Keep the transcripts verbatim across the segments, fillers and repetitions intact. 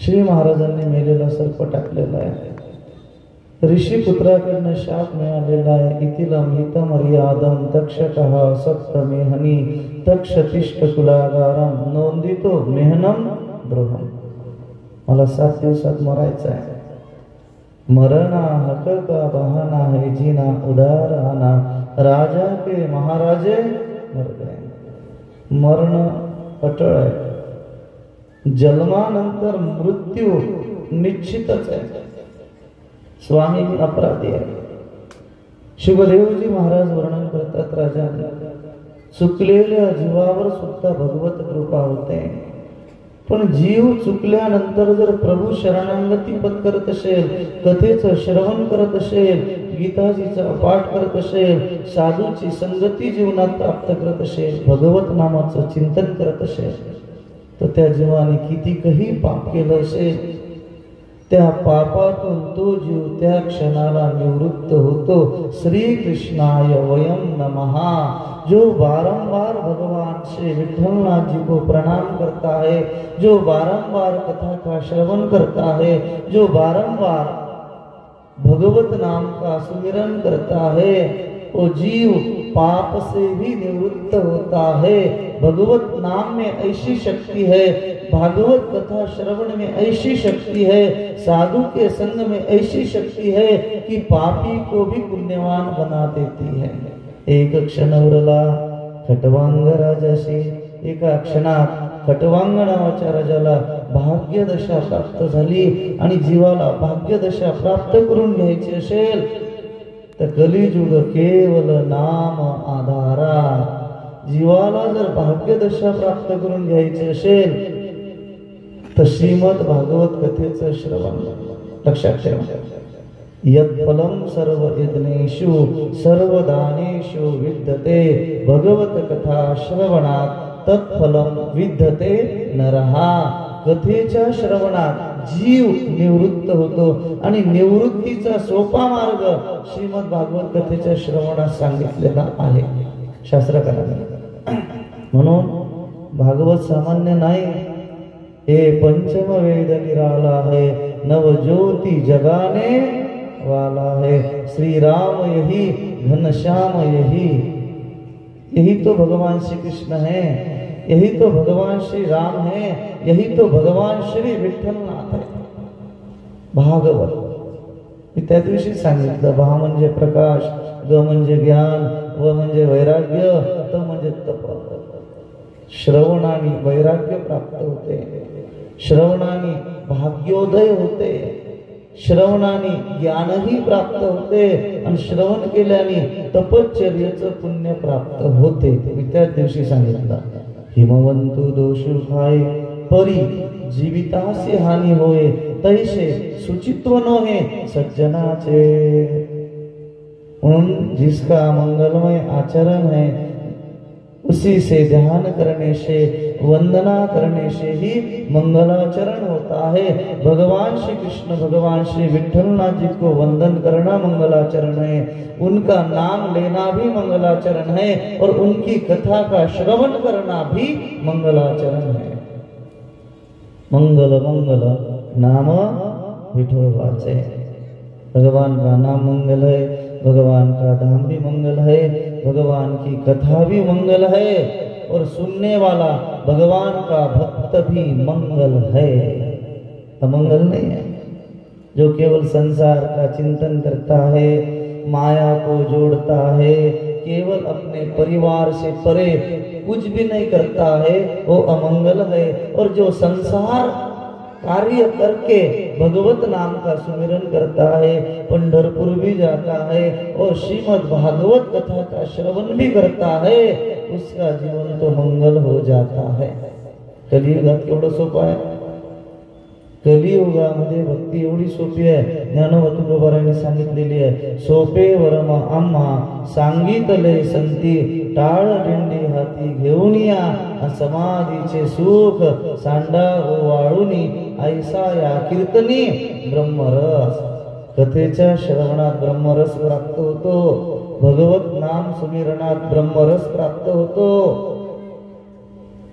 श्री महाराजांनी मेलेला सर्प टाकलेला आहे. ऋषी पुत्राकडनं शाप मिळालेला आहे. इतिलम हितमर्यादम तक्षकः सप्तमेहनी तक्षतिष्ठ कुलागारम नोंदितो मेहनम द्रोहम. मला सात दिवसात मरायचं आहे. मरना हक का बहाना है जीना उदार आना राजा के महाराजे मर गए. मरण अटळ आहे. जन्मानंतर मृत्यू निश्चितच आहे. स्वामी अपराधी आहे. शुभदेवजी महाराज वर्णन करतात, राजा चुकलेल्या जीवावर सुद्धा भगवत कृपा होते. पण जीव चुकल्यानंतर जर प्रभू शरणांगती पत्करत असेल, कथेचं श्रवण करत असेल, गीताजीचा पाठ करत असेल, साधूची संगती जीवनात प्राप्त करत असेल, भगवत नामाचं चिंतन करत असेल, तर त्या जीवाने कितीकही पाप केलं असेल, त्या पापातून तो जीव त्या क्षणाला निवृत्त होतो. श्री कृष्णाय वयम नमः. जो बारंबार भगवान श्री विठ्ठलनाथ जी को प्रणाम करता है, जो बारंबार कथा का श्रवण करता है, जो बारंबार भगवत नाम का सुमिरन करता है, वो जीव पाप से भी निवृत्त होता है. भगवत नाम में ऐसी शक्ति है, भागवत कथा श्रवण में ऐसी शक्ति है, साधु के संग में ऐसी शक्ति है कि पापी को भी पुण्यवान बना देती है. एक क्षण उरला खटवांग राजाशी. एका क्षणात खटवांग नावाच्या राजाला भाग्यदशा प्राप्त झाली. आणि जीवाला भाग्यदशा प्राप्त करून घ्यायची असेल तर कलियुग केवल नाम आधारा. जीवाला जर भाग्यदशा प्राप्त करून घ्यायची असेल तर श्रीमद भागवत कथेचं श्रवण लक्षात ठेवा. यत्फलम सर्व यज्ञेषु सर्व दानेषु विद्यते भगवत कथा श्रवणात तत्फलम विद्यते नरहा. कथेच्या श्रवणात जीव निवृत्त होतो आणि निवृत्तीचा सोपा मार्ग श्रीमद भागवत कथेच्या श्रवणात सांगितलेला आहे शास्त्रकारांनी. म्हणून भागवत सामान्य नाही. हे पंचम वेद निराला है, नव ज्योति जगाने वाला है. श्री राम यही, घनश्याम यही. यही तो भगवान श्री कृष्ण है, यही तो भगवान श्री राम है, यही तो भगवान श्री विठ्ठलनाथ है. भागवत मी त्या दिवशी सांगितलं. भा म्हणजे प्रकाश, ग म्हणजे ज्ञान, व म्हणजे वैराग्य, त म्हणजे तप. श्रवणाने वैराग्य प्राप्त होते, श्रवणाने भाग्योदय होते, श्रवणाने ज्ञानही प्राप्त होते आणि श्रवण केल्याने तपश्चर्याचं पुण्य प्राप्त होते. मी त्या दिवशी सांगितलं. हिमवंतु दोषु खाय परी जीवितासी हानी होए, तैसे सुचित्व नोहे सज्जनाचे. उन जिसका मंगलमय आचरण है उसी से ध्यान करने से, वंदना करने से ही मंगलाचरण होता है. भगवान श्री कृष्ण, भगवान श्री विठ्ठलनाथ जी को वंदन करना मंगलाचरण है, उनका नाम लेना भी मंगलाचरण है, और उनकी कथा का श्रवण करना भी मंगलाचरण है. मंगल मंगल नाम विठोल वाचे. भगवान का नाम मंगल है, भगवान का धाम भी मंगल है, भगवान की कथा भी मंगल है, और सुनने वाला भगवान का भक्त भी मंगल है. अमंगल नहीं है. जो केवल संसार का चिंतन करता है, माया को जोड़ता है, केवल अपने परिवार से परे कुछ भी नहीं करता है, वो अमंगल है. और जो संसार कार्य करके भगवत नाम का सुमिरन करता है, पंढरपुर भी जाता है और श्रीमद् भागवत कथा का श्रवण भी करता है, उसका जीवन तो मंगल हो जाता है. कलियुगात केवढं सोपं आहे. कलियुगामध्ये भक्ती एवढी सोपी आहे. ज्ञानवंत तुकोबारायांनी सांगितलेली आहे. सोपे वरम आम्हा सांगितले संती, टाळ दिंडी हाती घेऊन या, समाधीचे सुख सांडा वाळुनी, ऐसा या कीर्तनी ब्रह्मरस. कथेच्या श्रवणात ब्रह्मरस प्राप्त होतो, भगवत नाम सुमिरणात ब्रह्मरस प्राप्त होतो.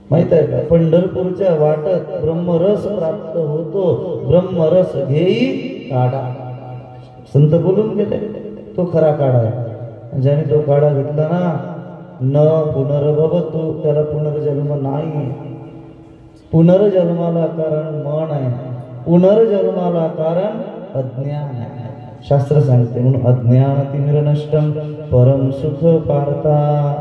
माहित आहे का? पंढरपूरच्या वाटत ब्रह्मरस प्राप्त होतो, ब्रह्मरस घेई काढा. संत बोलून गेले तो खरा काढा आहे. ज्याने तो काढा घेतला ना, न पुनर्भवतो, त्याला पुनर्जन्म नाही. पुनर्जन्माला कारण मन आहे, पुनर्जन्माला कारण अज्ञान आहे. शास्त्र सांगते म्हणून अज्ञान तिमिरनष्टम परम सुख पारता.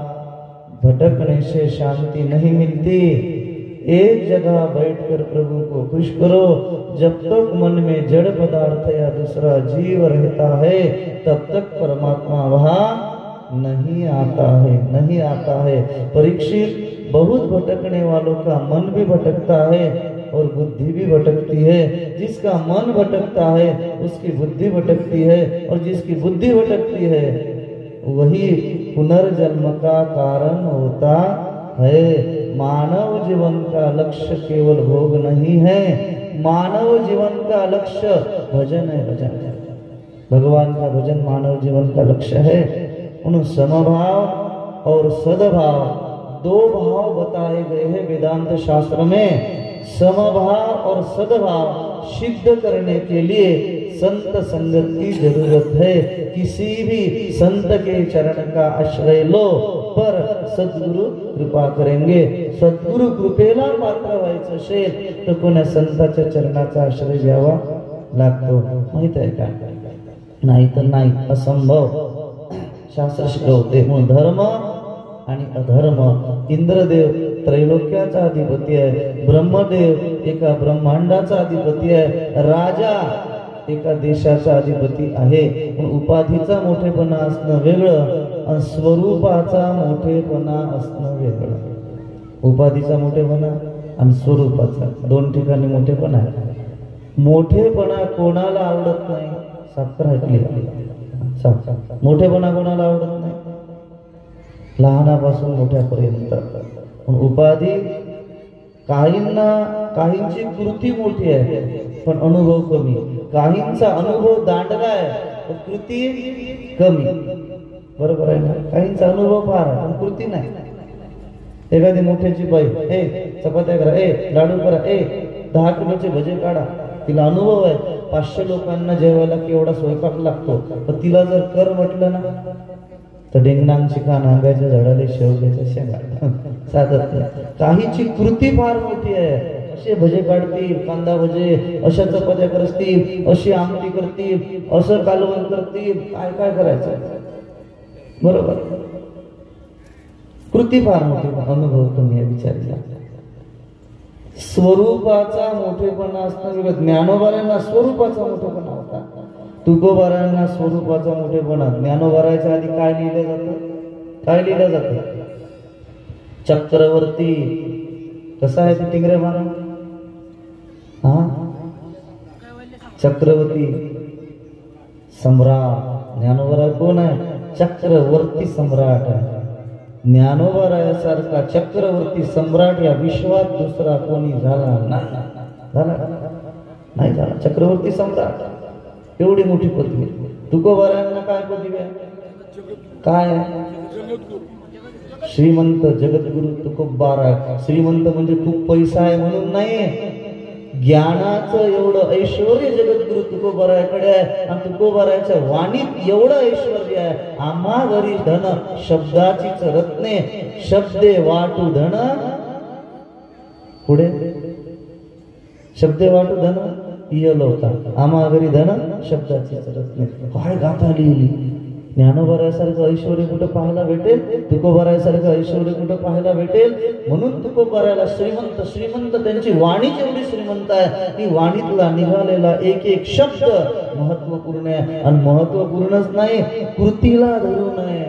भटकने से शांति नहीं मिलती, एक जगह बैठकर प्रभु को खुश करो. जब तक मन में जड़ पदार्थ या दूसरा जीव रहता है तब तक परमात्मा वहाँ नहीं आता है, नहीं आता है. परीक्षित, बहुत भटकने वालों का मन भी भटकता है और बुद्धि भी भटकती है. जिसका मन भटकता है उसकी बुद्धि भटकती है, और जिसकी बुद्धि भटकती है वही पुनर्जन्म का कारण होता है. मानव जीवन का लक्ष्य केवल भोग नहीं है, मानव जीवन का लक्ष्य भजन है. भजन है, भगवान का भजन मानव जीवन का लक्ष्य है. उन समभाव और सद्भाव दो भाव बताए गए हैं वेदांत शास्त्र में. समभाव और सद्भाव सिद्ध करने के लिए संत संगत की जरूरत है. किसी भी संत के चरण का आश्रय लो, पर सद्गुरु कृपा करेंगे. सद्गुरु कृपेला पात्र व्हायचं असेल तर कोण्या संताच्या चरणाचा आश्रय घ्यावा लागतो. माहित आहे का? नाही तर नाही, असंभव. शास्त्र शिकवते म्हणून धर्म आणि अधर्म. इंद्रदेव त्रैलोक्याचा अधिपती आहे, ब्रह्मदेव एका ब्रह्मांडाचा अधिपती आहे, राजा एका देशाचा अधिपती आहे. पण उपाधीचा मोठेपणा असणं वेगळं आणि स्वरूपाचा मोठेपणा असणं वेगळं. उपाधीचा मोठेपणा आणि स्वरूपाचा दोन ठिकाणी मोठेपणा आहे. मोठेपणा कोणाला आवडत नाही? साखर हटली. मोठेपणा कोणाला आवडत नाही? लहानापासून मोठ्यापर्यंत. उपाधी काहींना, काहींची कृती मोठी आहे पण अनुभव कमी. काहींचा अनुभव दांडगा आहे पण कृती कमी. बरोबर आहे ना? काहींचा अनुभव फार आहे पण कृती नाही. एखादी मोठ्याची बाई, ए चपात्या करा, ए लाडू करा, ए दहा किलोचे भजे काढा. तिला अनुभव आहे पाचशे लोकांना जेवायला केवढा स्वयंपाक लागतो, पण तिला जर कर म्हटलं ना तर डेंगणांची कान, आंब्याच्या झाडाला शेवग्याच्या शेंगा साधत नाही. काहीची कृती फार मोठी आहे. असे भजे काढतील, कांदा भजे, अशा चपात्या करतील, अशी आमटी करतील, असं कालवण करतील. काय काय करायचं? बरोबर. कृती फार मोठी, अनुभव कमी आहे बिचारीला. स्वरूपाचा मोठेपणा असणं. ज्ञानोबारांना स्वरूपाचा मोठेपणा होता, तुकोबारांना स्वरूपाचा मोठेपणा. ज्ञानोबाराच्या आधी काय लिहिलं जातं? काय लिहिलं जातं? चक्रवर्ती. कसा आहे ते टिंगरे महाराज? हा, चक्रवर्ती सम्राट. ज्ञानोबा कोण आहे? चक्रवर्ती सम्राट आहे. ज्ञानोबारायासारखा चक्रवर्ती सम्राट या विश्वात दुसरा कोणी झाला नाही. झाला नाही झाला. चक्रवर्ती सम्राट एवढी मोठी पदवी. तुकोबारायांना काय पदवी आहे? काय? श्रीमंत जगद्गुरु तुकोबाराय. श्रीमंत म्हणजे खूप पैसा आहे म्हणून नाही, ज्ञानाचं एवढं ऐश्वर्य जगद्गुरु तुकोबारायकडे आहे. आणि तुकोबारायच्या वाणीत एवढं ऐश्वर्य आहे. आम्हा घरी धन शब्दाचीच रत्ने, शब्दे वाटू धन. पुढे शब्दे वाटू धन इयलवता, आम्हा घरी धन शब्दाचीच रत्ने. काय गाथा लिहिली! ज्ञानोबारायासारखं ऐश्वर्य कुठं पाहायला भेटेल? तुकोबारायासारखं ऐश्वर्य कुठं पाहायला भेटेल? म्हणून तुकोबारायाला श्रीमंत श्रीमंत त्यांची वाणी जेवढी श्रीमंत आहे, ती वाणीतला निघालेला एक एक शब्द महत्वपूर्ण आहे. आणि महत्वपूर्णच नाही, कृतीला धरून आहे.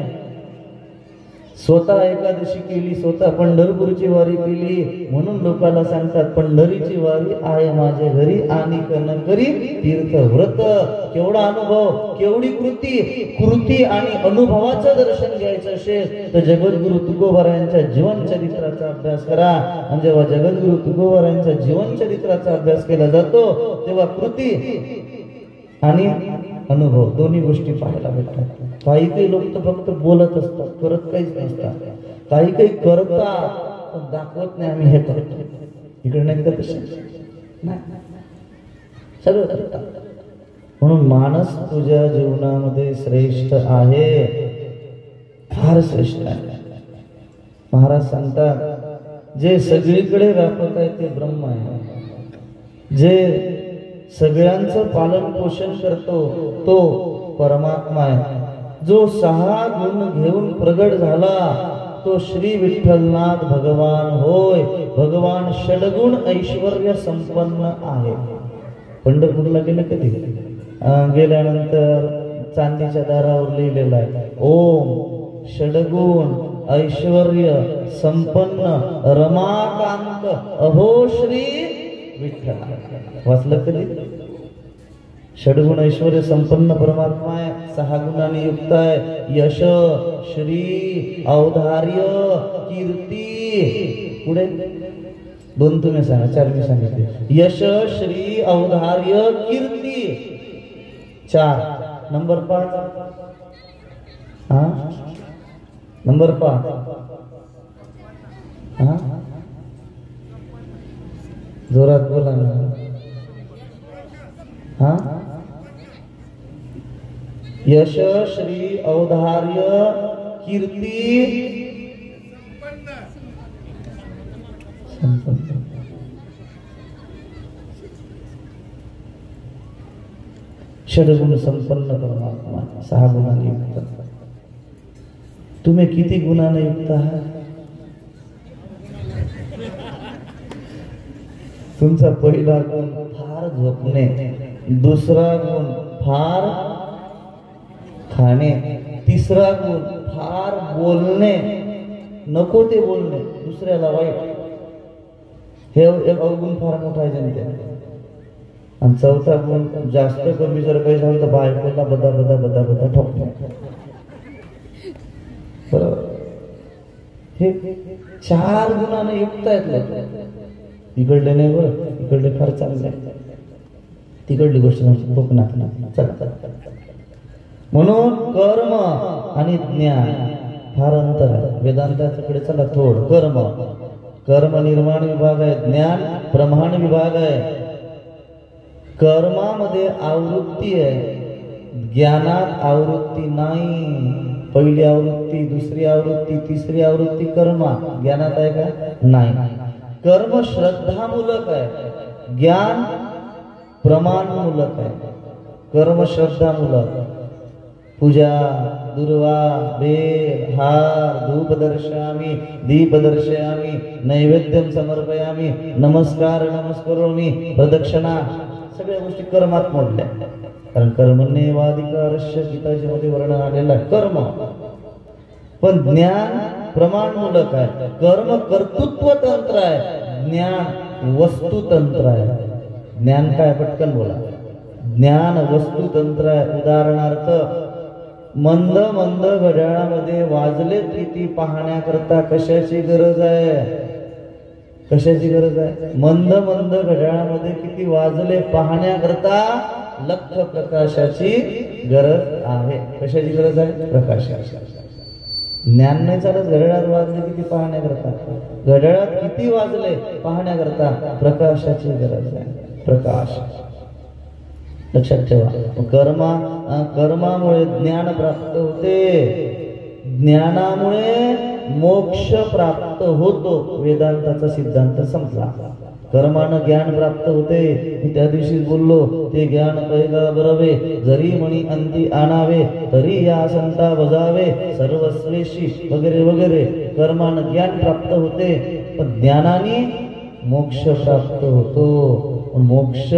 स्वतः एकादशी केली, स्वतः पंढरपूरची वारी केली, म्हणून लोकांना सांगतात पंढरीची वारी आहे माझ्या घरी आणि न करी तीर्थ व्रत. केवढा अनुभव, केवढी कृती. कृती आणि अनुभवाचं दर्शन घ्यायचं असेल तर जगद्गुरु तुकोबारायांच्या जीवन चरित्राचा अभ्यास करा. आणि जेव्हा जगद्गुरु तुकोबारायांच्या जीवन चरित्राचा अभ्यास केला जातो तेव्हा कृती आणि अनुभव दोन्ही गोष्टी पाहायला भेटतात. काही काही लोक तर फक्त बोलत असतात, करत काहीच नसतात. काही काही करतात पण दाखवत नाही आम्ही हे करतो. इकडे नाही का तसे नाही, सगळं करतात. म्हणून मानस तुझ्या जीवनामध्ये श्रेष्ठ आहे, फार श्रेष्ठ आहे. महाराज सांगतात जे सगळीकडे व्यापक आहे ते ब्रह्म आहे, जे सगळ्यांचं पालन पोषण करतो तो परमात्मा आहे. जो सहा गुण घेऊन प्रगट झाला तो श्री विठ्ठलनाथ भगवान होय. भगवान षडगुण ऐश्वर्य संपन्न आहे. पंढरपूरला गेले कधी गेल्यानंतर चांदीच्या दारावर लिहिलेलं आहे ओम षडगुण ऐश्वर्य संपन्न रमाकांत अहो श्री विठ्ठल. वाचलं कधी? षडगुण ऐश्वर्य संपन्न परमात्मा आहे, सहा गुणांनी युक्त आहे. यश श्री औदार्य कीर्ती. पुढे दोन तुम्ही सांगा, चार मी सांगितले. यश श्री औदार्य कीर्ती चार. नंबर पाच हा नंबर पाच हा जोरात बोला ना. हा यश श्री औदार्य कीर्ती संपन्न. षडगुण संपन्न परमात्मा, सहा गुणांनी युक्त. तुम्ही किती गुणाने युक्त आहात? तुमचा पहिला गुण फार झोपणे, दुसरा गुण फार खाणे, तिसरा गुण फार बोलणे, नको ते बोलणे, दुसऱ्याला वाईट. हे अवगुण फार मोठा आहे जनते. आणि चौथा गुण जास्त कमी जर काही झालं तर बायकोला बदा बदा बदा बदा ठोकणे. बरोबर. हे चार गुणाने युक्त आहेत लोक. इकडले नाही बरं, इकडले फार चांगले आहे, तिकडली गोष्ट कोकणात नाही. चला, म्हणून कर्म आणि ज्ञान फार अंतर आहे. वेदांताकडे चला थोड. कर्म कर्म निर्माण विभाग आहे, ज्ञान प्रमाण विभाग आहे. कर्मामध्ये आवृत्ती आहे, ज्ञानात आवृत्ती नाही. पहिली आवृत्ती, दुसरी आवृत्ती, तिसरी आवृत्ती कर्मा, ज्ञानात आहे का? नाही. कर्म श्रद्धामूलक आहे, ज्ञान प्रमाणमूलक आहे. कर्म श्रद्धामूलक, पूजा दुर्वा बेल हार धूप दर्शयामी दीप दर्शयामी नैवेद्यम समर्पयामी नमस्कार नमस्करोमी प्रदक्षिणा, सगळ्या गोष्टी कर्मात मोडल्या. कारण कर्मण्येवाधिकारस्य गीताच्या मध्ये वर्णन आलेलं आहे कर्म. पण ज्ञान प्रमाणमूलक आहे. कर्म कर्तृत्व तंत्र आहे, ज्ञान वस्तुतंत्र आहे. ज्ञान काय? पटकन बोला. ज्ञान वस्तुतंत्र आहे. उदाहरणार्थ मंद मंद घड्याळामध्ये वाजले किती पाहण्याकरता कशाची गरज आहे? कशाची गरज आहे? मंद मंद घड्याळामध्ये किती वाजले पाहण्याकरता लख प्रकाशाची गरज आहे. कशाची गरज आहे? प्रकाशाची. ज्ञान नाही चालत. घड्याळात वाजले किती पाहण्याकरता, घड्याळात किती वाजले पाहण्याकरता प्रकाशाची गरज आहे. प्रकाश लक्षात ठेवा. कर्मा कर्मामुळे ज्ञान प्राप्त होते, ज्ञानामुळे मोक्ष प्राप्त होतो. वेदांताचा सिद्धांत संपला. कर्मानं ज्ञान प्राप्त होते. मी त्या दिवशी बोललो, ते ज्ञान पैगा बरवे जरी मणी अंती आणावे तरी या संता बजावे सर्वस्वेशी वगैरे वगैरे. कर्मानं ज्ञान प्राप्त होते, पण ज्ञानाने मोक्ष प्राप्त होतो. मोक्ष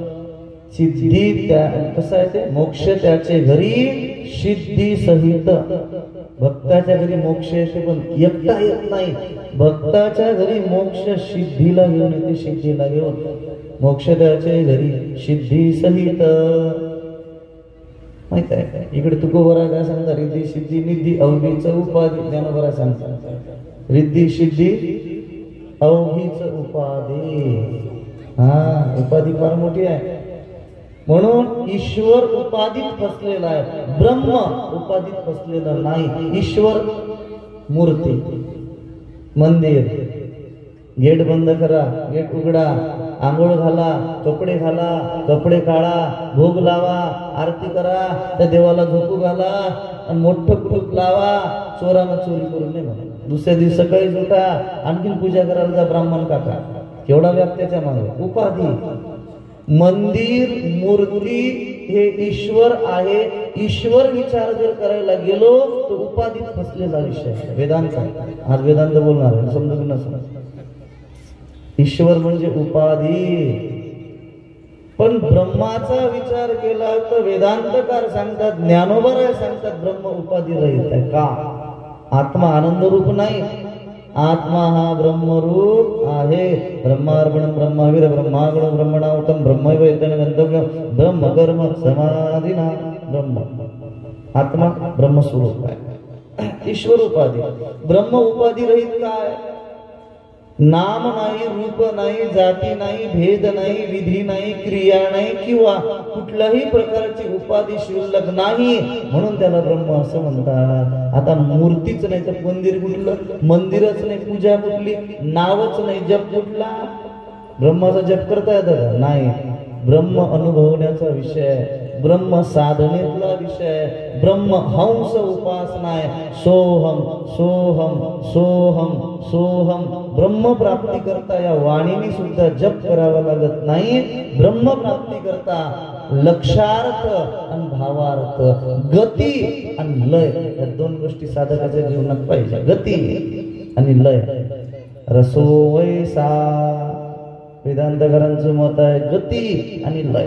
सिद्धी त्या कसं आहे ते? मोक्ष त्याचे घरी सिद्धी सहित. भक्ताच्या घरी मोक्ष येते पण एकटा येत नाही. भक्ताच्या घरी मोक्ष सिद्धीला घेऊन येते, सिद्धीला घेऊन. मोक्ष त्याचे घरी सिद्धी सहित. माहित आहे काय? इकडे तुकोबरा काय सांगता? रिद्धी सिद्धी निधी अवघीच उपाधी. ज्ञानोबरा सांगतात रिद्धी सिद्धी अवघीच उपाधी. हा, उपाधी फार मोठी आहे. म्हणून ईश्वर उपाधीत फसलेला आहे, ब्रह्म उपाधीत फसलेला नाही. ईश्वर मूर्ती, मंदिर, गेट बंद करा, गेट उघडा, आंघोळ घाला, कपडे घाला, कपडे काढा, भोग लावा, आरती करा, त्या देवाला झोपू घाला आणि मोठं कुलूप लावा. चोरानं चोरी करू नये म्हणून. दुसऱ्या दिवशी सकाळी उठा, आणखीन पूजा करायला जा ब्राह्मण काका. केवढा व्याप त्याच्या मागे. उपाधी, मंदिर, मूर्ती हे ईश्वर आहे. ईश्वर विचार जर करायला गेलो तर उपाधीत फसलेला विषय. वेदांत आज वेदांत बोलणार आहे, समजून नसलं. ईश्वर म्हणजे उपाधी. पण ब्रह्माचा विचार केला तर वेदांतकार सांगतात, ज्ञानोबराय सांगतात, ब्रह्म उपाधी रहित आहे. का? आत्मा आनंद रूप नाही. आत्मा हा ब्रह्मरूप आहे. ब्रह्मार्पणं ब्रह्मवीर ब्रह्मागुण ब्रह्मणावतम ब्रह्मैव येतेन गंतव्यम ब्रह्म कर्म समाधिना. ब्रह्म आत्मा ब्रह्मस्वरूप आहे. ईश्वर उपाधी. ब्रह्म उपाधी रहित काय? नाम नाही, रूप नाही, जाती नाही, भेद नाही, विधी नाही, क्रिया नाही, किंवा कुठल्याही प्रकारची उपाधी शिल्लक नाही, म्हणून त्याला ब्रह्म असं म्हणतात. आता मूर्तीच नाही तर मंदिर कुठलं? मंदिरच नाही, पूजा कुठली? नावच नाही, जप कुठला? ब्रह्माचा जप करता येतं नाही. ब्रह्म अनुभवण्याचा विषय, ब्रह्म साधनेतला विषय, ब्रह्म हंस उपासना आहे. सोहम सोहम सोहम सोहम. ब्रह्म प्राप्ती करता या वाणीने सुद्धा जप करावा लागत नाही. ब्रह्म प्राप्ती करता लक्षार्थ आणि भावार्थ, गती आणि लय, या दोन गोष्टी साधकाच्या जीवनात पाहिजे. गती आणि लय. रसोवैसा वेदांतकारांचं मत आहे, गती आणि लय.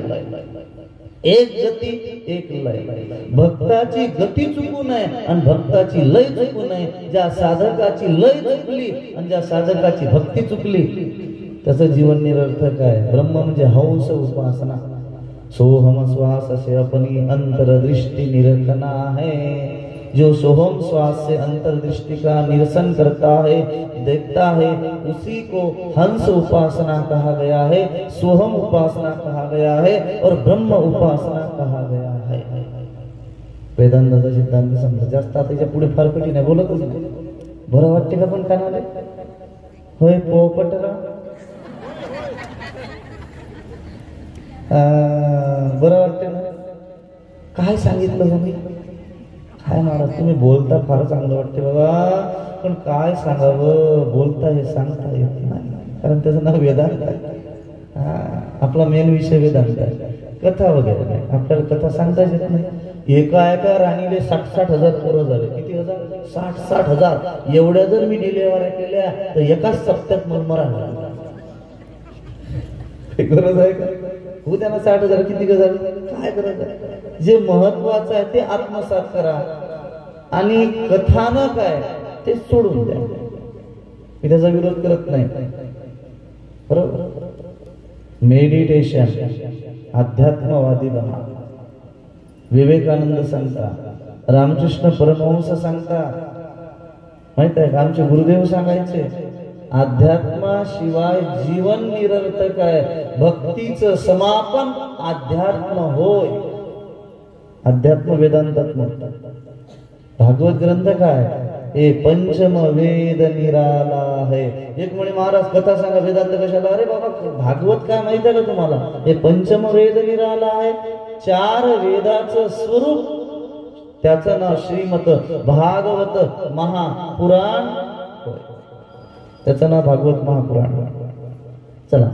एक गती एक लय. भक्ताची गती चुकू नये आणि भक्ताची लय चुकू नये. ज्या साधकाची लय चुकली आणि ज्या साधकाची भक्ती चुकली त्याचं जीवन निरर्थक आहे. ब्रह्म म्हणजे हंस उपासना. सोहम श्वास से अपनी अंतरदृष्टि निरखना है. जो सोहम श्वास से अंतर्दृष्टि का निरसन करता है, देखता है, उसी को हंस उपासना कहा गया है, सोहम उपासना कहा गया है और ब्रह्म उपासना कहा गया है. वेदांताचा सिद्धांत समजा. जास्त त्याच्या पुढे फार कठीण आहे, बोलतच नाही. बरं वाटते का पण कानाले? होय पोपटरा. बरं वाटते ना? काय सांगितलं तुम्ही? काय महाराज तुम्ही बोलता फार चांगलं वाटते बाबा, पण काय सांगावं, बोलता हे सांगता येत नाही, कारण त्याचं नाव वेदांत आहे. हा, आपला मेन विषय वेदांत आहे. कथा वगैरे नाही, आपल्याला कथा सांगता येत नाही. एका एका राणीले साठ साठ हजार पोरं झाले. किती हजार? साठ साठ हजार. एवढ्या जर मी डिलेवऱ्या केल्या तर एकाच सप्त्यात मरमरा गरज आहे का? हो, त्यांना साठ हजार किती गरज काय गरज आहे? जे महत्वाचं आहे ते आत्मसात करा आणि कथानक आहे ते सोडून द्या. मी त्याचा विरोध करत नाही, बरोबर. मेडिटेशन, अध्यात्मवादी बना. विवेकानंद सांगता, रामकृष्ण परमहंस सांगता, माहित आहे का? आमचे गुरुदेव सांगायचे, अध्यात्माशिवाय जीवन निरर्थक आहे. भक्तीचं समापन अध्यात्म होय. अध्यात्म वेदांतात म्हणतात. भागवत ग्रंथ काय? हे पंचम वेद निराला आहे. एक म्हणे महाराज कथा सांगा, वेदांत कशाला? अरे बाबा, भागवत काय माहिती आहे का तुम्हाला? हे पंचम वेद निराला आहे. चार वेदाचं स्वरूप, त्याचं नाव श्रीमत भागवत महापुराण, त्याचं नाव भागवत महापुराण. चला,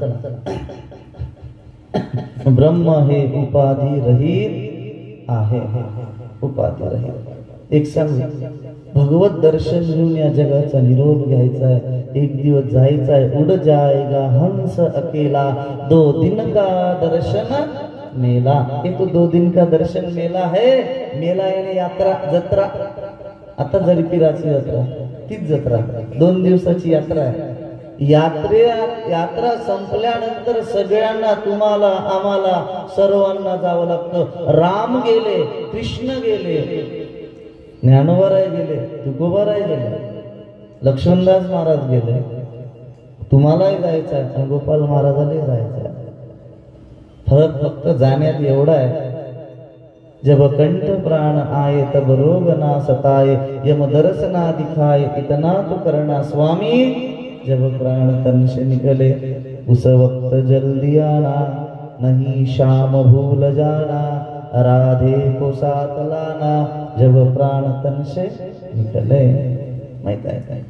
ब्रह्म हे उपाधी रहित आहे. उपाधी रहित. एक सांगू, भगवत दर्शन घेऊन या जगाचा निरोप घ्यायचा आहे. एक दिवस जायचा आहे. उड जाएगा हंस अकेला, दो दिन का दर्शन मेला. ये तो दो दिन का दर्शन मेला है. मेला यानी यात्रा, जत्रा. आता जरी पिराची यात्रा, तीच जत्रा, दोन दिवसाची यात्रा आहे. यात्रे यात्रा संपल्यानंतर सगळ्यांना, तुम्हाला, आम्हाला, सर्वांना जावं लागतं. राम गेले, कृष्ण गेले, ज्ञानोबाराय गेले, तुकोबाराय गेले, लक्ष्मणदास महाराज गेले, तुम्हालाही जायचं आहे आणि गोपाल महाराजालाही जायचं आहे. फरक फक्त जाण्यात एवढा आहे, जब कंठ प्राण आए तब रोग ना सताए, यम दर्शना दिखाए इतना तो करना स्वामी. जब प्राण तन से निकले उस वक्त जल्दी आना, नहीं शाम भूल जाना, राधे को साथ लाना, जब प्राण तन से निकले. माहित आहे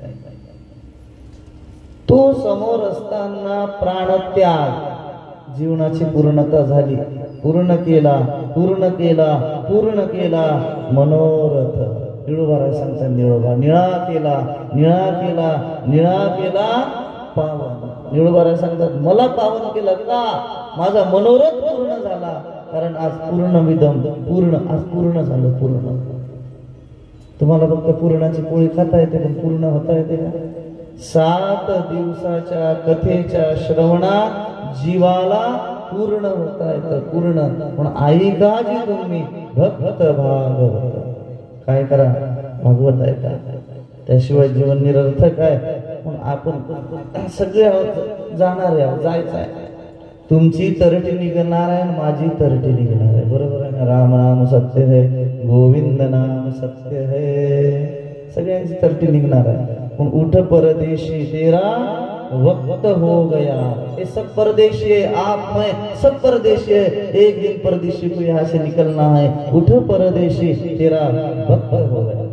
तो समोर असताना प्राणत्याग, जीवनाची पूर्णता झाली, पूर्ण केला पूर्ण केला पूर्ण केला मनोरथ. निळोबा सांगता निळोबा निळा केला निळा केला निळा केला पावन. निळोबा सांगतात मला पावन केलं का, माझा मनोरथ पूर्ण झाला. कारण आज पूर्ण विदम पूर्ण, आज पूर्ण झालं पूर्ण. तुम्हाला फक्त पूर्णाची पोळी खाता येते पण पूर्ण होता येते का? सात दिवसाच्या कथेच्या श्रवणात जीवाला पूर्ण होता येतं पूर्ण. पण ऐका जी तुम्ही भक्त भागवत, काय करा भागवत ऐका, त्याशिवाय जीवन निरर्थक आहे. पण आपण सगळे जाणार आहे, जायचं आहे. तुमची तरटी निघणार आहे, माझी तरटी निघणार आहे. बरोबर आहे ना? राम नाम सत्य है, गोविंद नाम सत्य है, सगळ्यांची तरटी निघणार आहे. पण उठ परदेशी तेरा वक्त हो गया, ये सब परदेशी है, आप मैं सब परदेशी है, एक दिन परदेशी को यहाँ से निकलना है. उठ परदेशी तेरा वक्त हो गया.